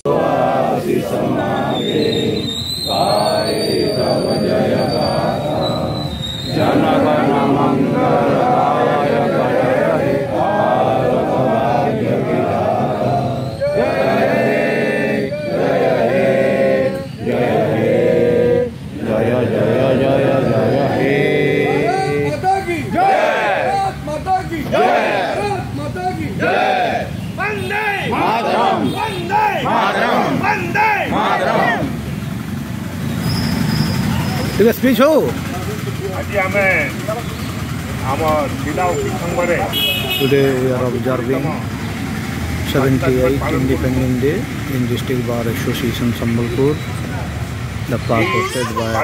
Speech हो आज आम जिला संघरे today we are observing 78th Independence Day in District Bar Association Sambalpur. The park hosted by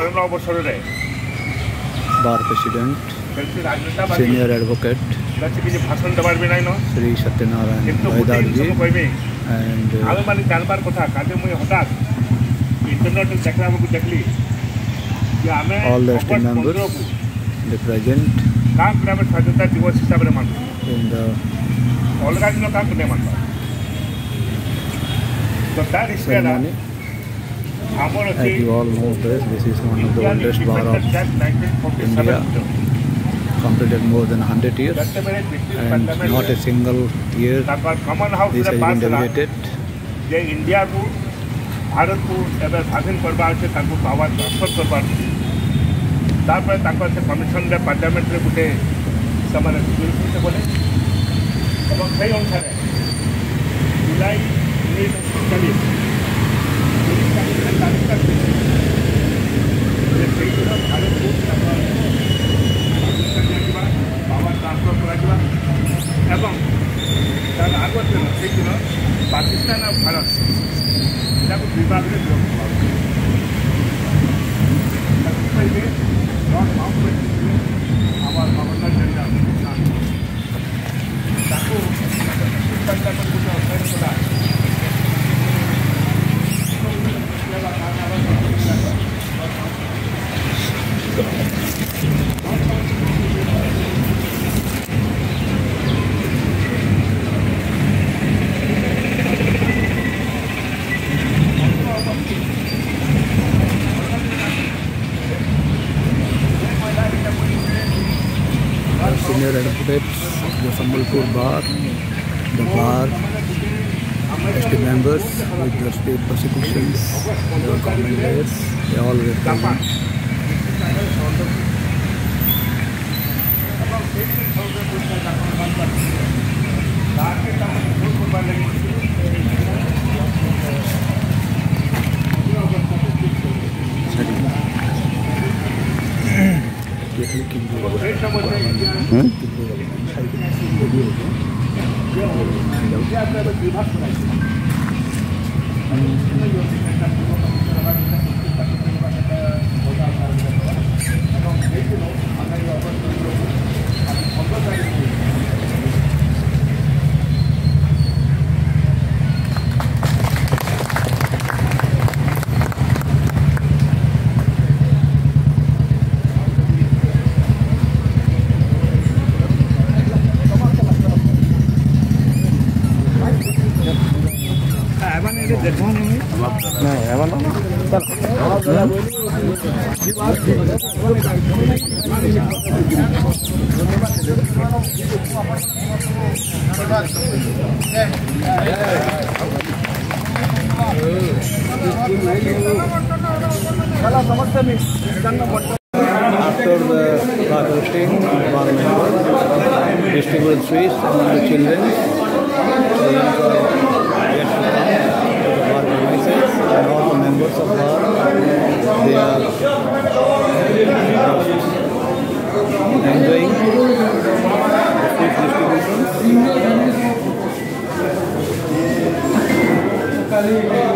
Bar President, Senior Advocate Sri Satyanarayan Vaidar ji and all the esteemed members, the present in the ceremony. As you all know this is one of the oldest bar of India, completed more than 100 years and not a single year this has been deviated. India को भारत को एवं स्वाधीन करवा अच्छे power transfer करवा से commission parliament में गोटे से बोले से अनुसार जुलाई 1947 भारत को पावर ट्रांसफर कर आग दिन पाकिस्तान और भारत विवाद governor Senior advocates, the Sambalpur Bar, the bar, ST members with the state prosecutions, the government lawyers, they all were present. After the bar hosting, bar member distribute sweets among the children. They enjoy yet to come to the bar premises, and all the members of bar, they are enjoying the sweet distributions.